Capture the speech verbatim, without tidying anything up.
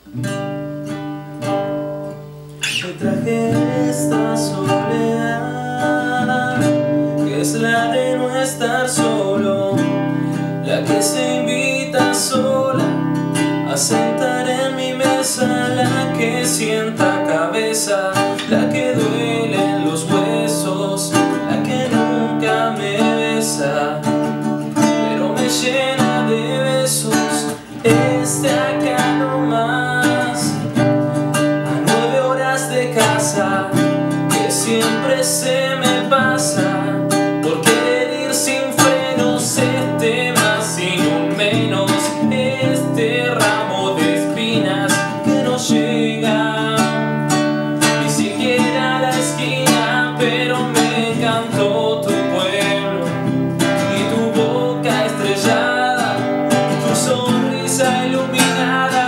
Te traje esta soledad, que es la de no estar solo, la que se invita sola a sentar en mi mesa, la que sienta cabeza, la que duele en los huesos, la que nunca me besa, pero me llena de besos. Este acá nomás, a nueve horas de casa, que siempre se me pasa por querer ir sin frenos. Este más sin un menos, este ramo de espinas que no llega ni siquiera a la esquina, pero me encantó tu pueblo y tu boca estrellada, tu sonrisa iluminada.